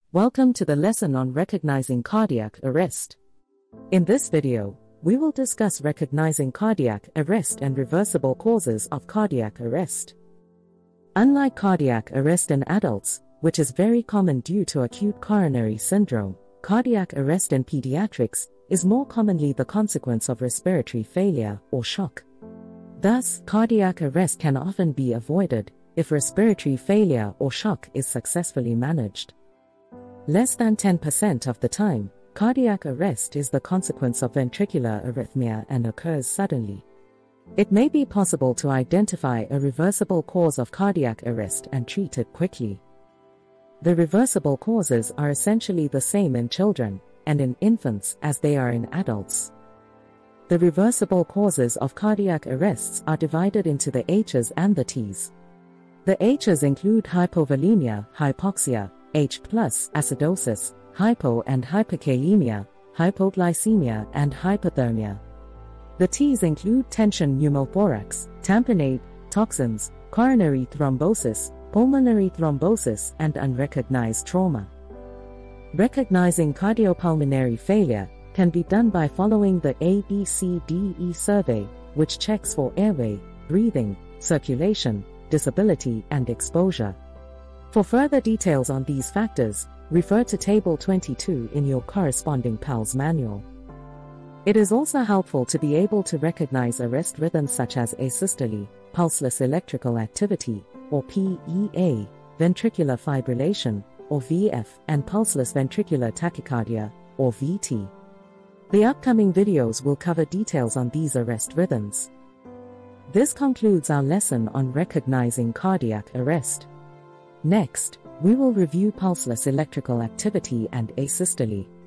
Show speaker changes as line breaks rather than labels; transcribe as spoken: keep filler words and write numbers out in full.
Welcome to the lesson on recognizing cardiac arrest. In this video, we will discuss recognizing cardiac arrest and reversible causes of cardiac arrest. Unlike cardiac arrest in adults, which is very common due to acute coronary syndrome, cardiac arrest in pediatrics is more commonly the consequence of respiratory failure or shock. Thus, cardiac arrest can often be avoided if respiratory failure or shock is successfully managed. Less than ten percent of the time, cardiac arrest is the consequence of ventricular arrhythmia and occurs suddenly. It may be possible to identify a reversible cause of cardiac arrest and treat it quickly. The reversible causes are essentially the same in children and in infants as they are in adults. The reversible causes of cardiac arrests are divided into the H's and the T's. The H's include hypovolemia, hypoxia, H plus, acidosis, hypo and hyperkalemia, hypoglycemia and hypothermia. The T's include tension pneumothorax, tamponade, toxins, coronary thrombosis, pulmonary thrombosis and unrecognized trauma. Recognizing cardiopulmonary failure can be done by following the A B C D E survey, which checks for airway, breathing, circulation, disability and exposure. For further details on these factors, refer to Table twenty-two in your corresponding P A L S manual. It is also helpful to be able to recognize arrest rhythms such as asystole, pulseless electrical activity, or P E A, ventricular fibrillation, or V F, and pulseless ventricular tachycardia, or V T. The upcoming videos will cover details on these arrest rhythms. This concludes our lesson on recognizing cardiac arrest. Next, we will review pulseless electrical activity and asystole.